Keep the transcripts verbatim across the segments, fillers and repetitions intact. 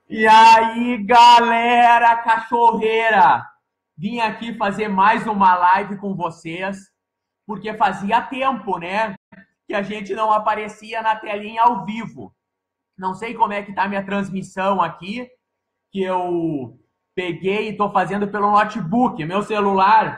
E aí, galera cachorreira, vim aqui fazer mais uma live com vocês, porque fazia tempo, né, que a gente não aparecia na telinha ao vivo. Não sei como é que tá a minha transmissão aqui, que eu peguei e tô fazendo pelo notebook. Meu celular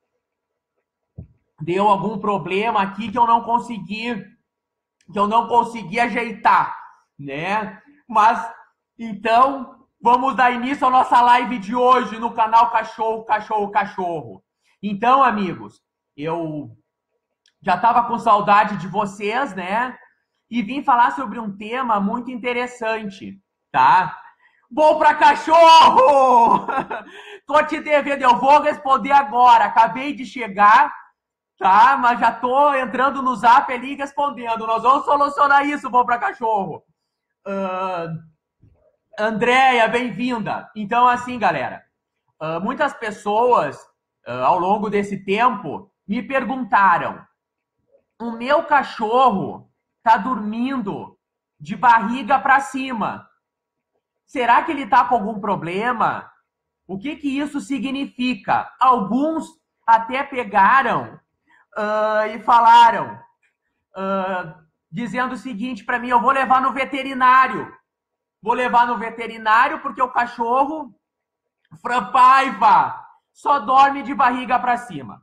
deu algum problema aqui que eu não consegui, que eu não consegui ajeitar, né? Mas então, vamos dar início à nossa live de hoje no canal Cachorro, Cachorro, Cachorro. Então, amigos, eu já estava com saudade de vocês, né? E vim falar sobre um tema muito interessante, tá? Bom pra cachorro! Tô te devendo, eu vou responder agora. Acabei de chegar, tá? Mas já tô entrando no zap ali e respondendo. Nós vamos solucionar isso, bom pra cachorro. Uh, Andréia, bem-vinda. Então, assim, galera, uh, muitas pessoas uh, ao longo desse tempo me perguntaram: o meu cachorro tá dormindo de barriga para cima. Será que ele tá com algum problema? O que que isso significa? Alguns até pegaram uh, e falaram, uh, dizendo o seguinte para mim: eu vou levar no veterinário. Vou levar no veterinário porque o cachorro, Fran Paiva, só dorme de barriga para cima.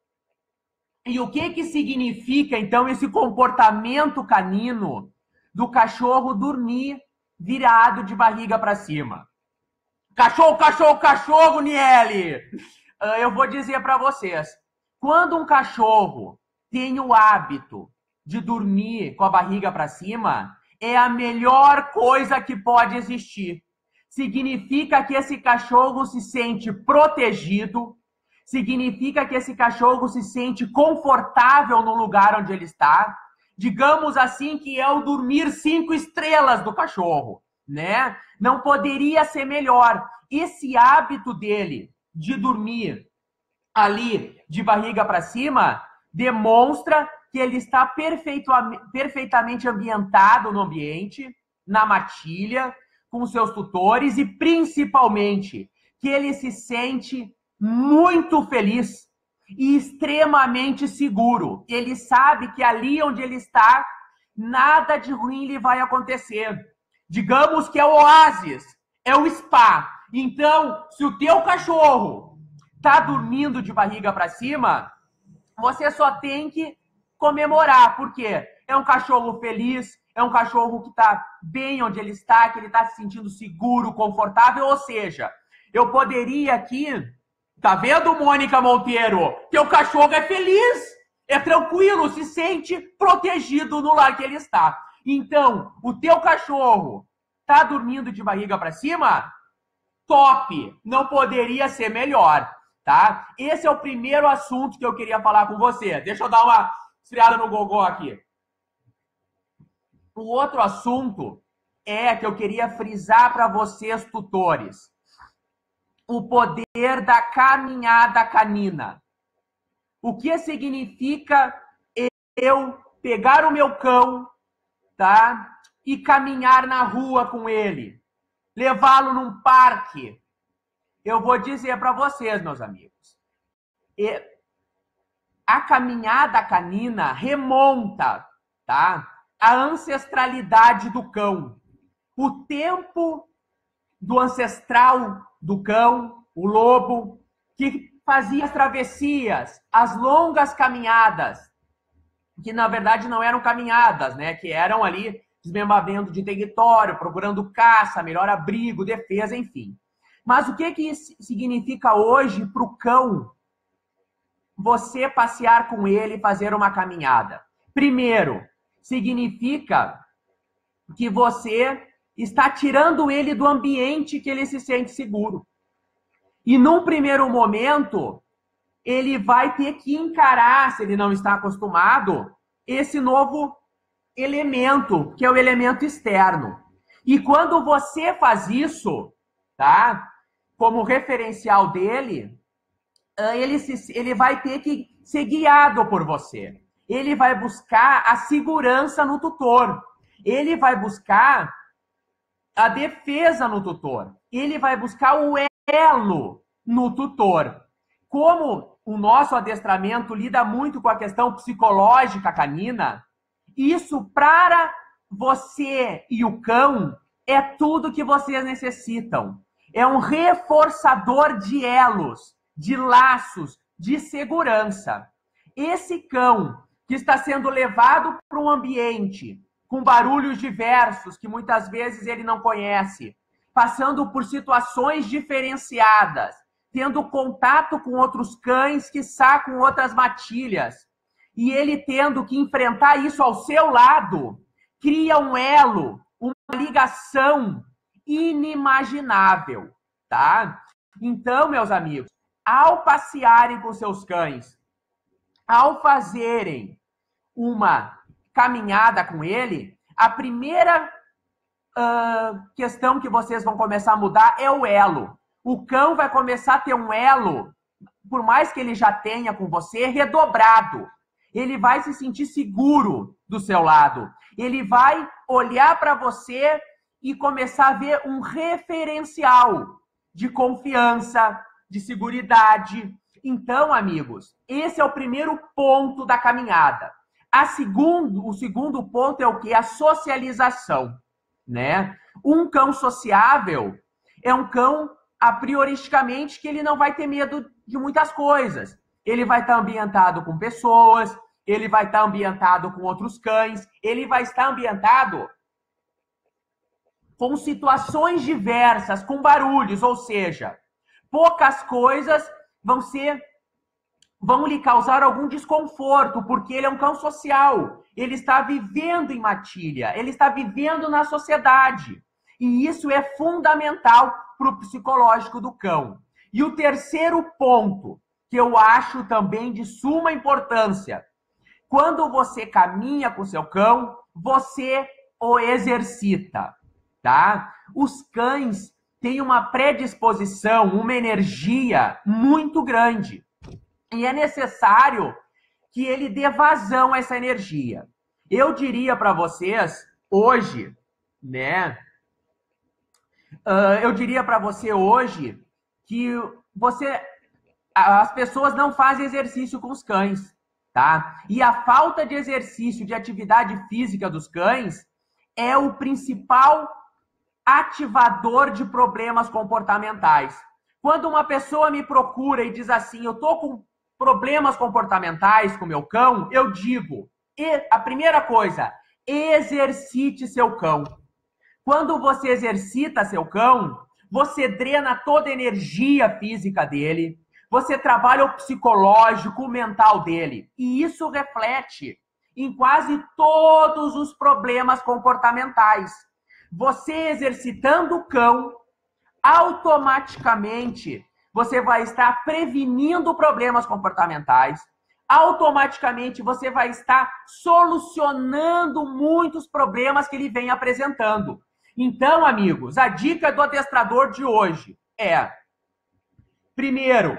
E o que que significa, então, esse comportamento canino do cachorro dormir virado de barriga para cima? Cachorro, cachorro, cachorro, Niele! Eu vou dizer para vocês. Quando um cachorro tem o hábito de dormir com a barriga para cima, é a melhor coisa que pode existir. Significa que esse cachorro se sente protegido, significa que esse cachorro se sente confortável no lugar onde ele está. Digamos assim que é o dormir cinco estrelas do cachorro, né? Não poderia ser melhor. Esse hábito dele de dormir ali de barriga para cima demonstra que ele está perfeitamente ambientado no ambiente, na matilha, com seus tutores e principalmente que ele se sente muito feliz e extremamente seguro. Ele sabe que ali onde ele está, nada de ruim lhe vai acontecer. Digamos que é o oásis, é o spa. Então, se o teu cachorro tá dormindo de barriga para cima, você só tem que comemorar, porque é um cachorro feliz, é um cachorro que tá bem onde ele está, que ele tá se sentindo seguro, confortável, ou seja, eu poderia aqui, tá vendo, Mônica Monteiro? Teu cachorro é feliz, é tranquilo, se sente protegido no lar que ele está. Então, o teu cachorro tá dormindo de barriga para cima? Top! Não poderia ser melhor. Tá? Esse é o primeiro assunto que eu queria falar com você. Deixa eu dar uma esfriada no gogó aqui. O outro assunto é que eu queria frisar para vocês, tutores. O poder da caminhada canina. O que significa eu pegar o meu cão, tá? E caminhar na rua com ele. Levá-lo num parque. Eu vou dizer para vocês, meus amigos, a caminhada canina remonta, tá, a ancestralidade do cão. O tempo do ancestral do cão, o lobo, que fazia as travessias, as longas caminhadas, que na verdade não eram caminhadas, né, que eram ali desmembramento de território, procurando caça, melhor abrigo, defesa, enfim. Mas o que, que significa hoje para o cão você passear com ele e fazer uma caminhada? Primeiro, significa que você está tirando ele do ambiente que ele se sente seguro. E num primeiro momento, ele vai ter que encarar, se ele não está acostumado, esse novo elemento, que é o elemento externo. E quando você faz isso, tá? Como referencial dele, ele, se, ele vai ter que ser guiado por você. Ele vai buscar a segurança no tutor. Ele vai buscar a defesa no tutor. Ele vai buscar o elo no tutor. Como o nosso adestramento lida muito com a questão psicológica canina, isso para você e o cão é tudo que vocês necessitam. É um reforçador de elos, de laços, de segurança. Esse cão que está sendo levado para um ambiente com barulhos diversos, que muitas vezes ele não conhece, passando por situações diferenciadas, tendo contato com outros cães, quiçá com outras matilhas, e ele tendo que enfrentar isso ao seu lado, cria um elo, uma ligação inimaginável, tá? Então, meus amigos, ao passearem com seus cães, ao fazerem uma caminhada com ele, a primeira uh, questão que vocês vão começar a mudar é o elo. O cão vai começar a ter um elo, por mais que ele já tenha com você, redobrado. Ele vai se sentir seguro do seu lado. Ele vai olhar para você e começar a ver um referencial de confiança, de seguridade. Então, amigos, esse é o primeiro ponto da caminhada. A segundo, o segundo ponto é o quê? A socialização, né? Um cão sociável é um cão, a prioristicamente, que ele não vai ter medo de muitas coisas. Ele vai estar ambientado com pessoas, ele vai estar ambientado com outros cães, ele vai estar ambientado com situações diversas, com barulhos, ou seja, poucas coisas vão ser, vão lhe causar algum desconforto, porque ele é um cão social, ele está vivendo em matilha, ele está vivendo na sociedade, e isso é fundamental para o psicológico do cão. E o terceiro ponto, que eu acho também de suma importância, quando você caminha com o seu cão, você o exercita, tá? Os cães têm uma predisposição, uma energia muito grande. E é necessário que ele dê vazão a essa energia. Eu diria para vocês, hoje, né? Uh, eu diria para você hoje que você, as pessoas não fazem exercício com os cães, tá? E a falta de exercício, de atividade física dos cães é o principal ativador de problemas comportamentais. Quando uma pessoa me procura e diz assim, eu tô com problemas comportamentais com meu cão, eu digo, e a primeira coisa, exercite seu cão. Quando você exercita seu cão, você drena toda a energia física dele, você trabalha o psicológico, o mental dele, e isso reflete em quase todos os problemas comportamentais. Você exercitando o cão, automaticamente você vai estar prevenindo problemas comportamentais, automaticamente você vai estar solucionando muitos problemas que ele vem apresentando. Então, amigos, a dica do adestrador de hoje é, primeiro,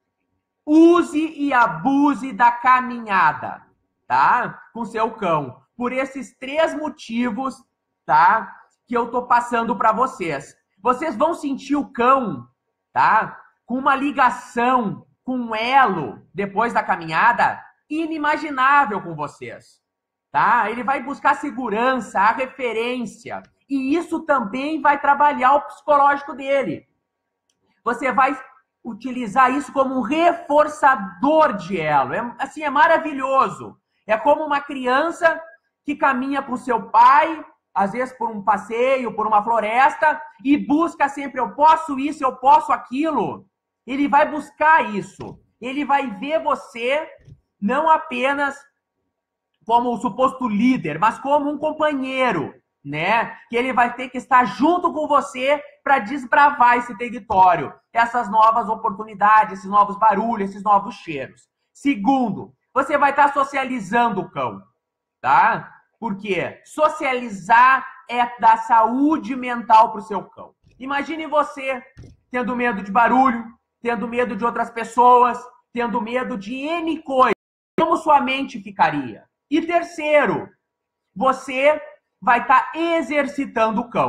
use e abuse da caminhada, tá? Com seu cão. Por esses três motivos, tá? Que eu tô passando para vocês. Vocês vão sentir o cão, tá? Com uma ligação, com um elo, depois da caminhada, inimaginável com vocês, tá? Ele vai buscar segurança, a referência, e isso também vai trabalhar o psicológico dele. Você vai utilizar isso como um reforçador de elo. É, assim, é maravilhoso. É como uma criança que caminha com seu pai, às vezes por um passeio, por uma floresta, e busca sempre, eu posso isso, eu posso aquilo. Ele vai buscar isso. Ele vai ver você não apenas como o suposto líder, mas como um companheiro, né? Que ele vai ter que estar junto com você para desbravar esse território, essas novas oportunidades, esses novos barulhos, esses novos cheiros. Segundo, você vai estar socializando o cão, tá? Porque socializar é dar saúde mental para o seu cão. Imagine você tendo medo de barulho, tendo medo de outras pessoas, tendo medo de N coisas. Como sua mente ficaria? E terceiro, você vai estar exercitando o cão.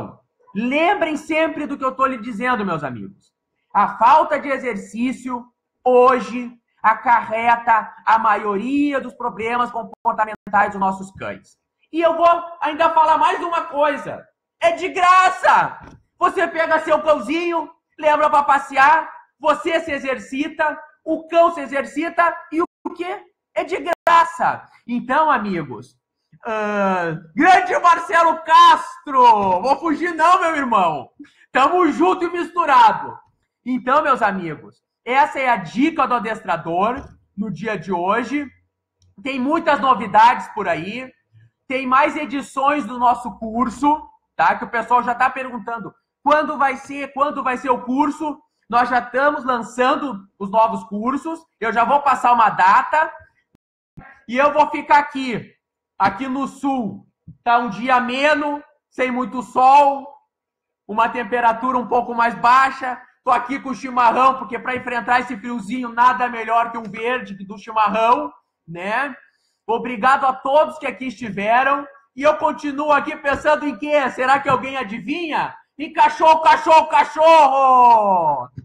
Lembrem sempre do que eu estou lhe dizendo, meus amigos. A falta de exercício hoje acarreta a maioria dos problemas comportamentais dos nossos cães. E eu vou ainda falar mais uma coisa. É de graça! Você pega seu cãozinho, lembra para passear, você se exercita, o cão se exercita e o quê? É de graça. Então, amigos, uh, grande Marcelo Castro! Vou fugir não, meu irmão. Tamo junto e misturado. Então, meus amigos, essa é a dica do adestrador no dia de hoje. Tem muitas novidades por aí. Tem mais edições do nosso curso, tá? Que o pessoal já está perguntando quando vai ser, quando vai ser o curso. Nós já estamos lançando os novos cursos. Eu já vou passar uma data. E eu vou ficar aqui, aqui no sul. Tá um dia ameno, sem muito sol, uma temperatura um pouco mais baixa. Tô aqui com o chimarrão, porque para enfrentar esse friozinho, nada melhor que um verde do chimarrão, né? Obrigado a todos que aqui estiveram. E eu continuo aqui pensando em quê? Será que alguém adivinha? Em cachorro, cachorro, cachorro!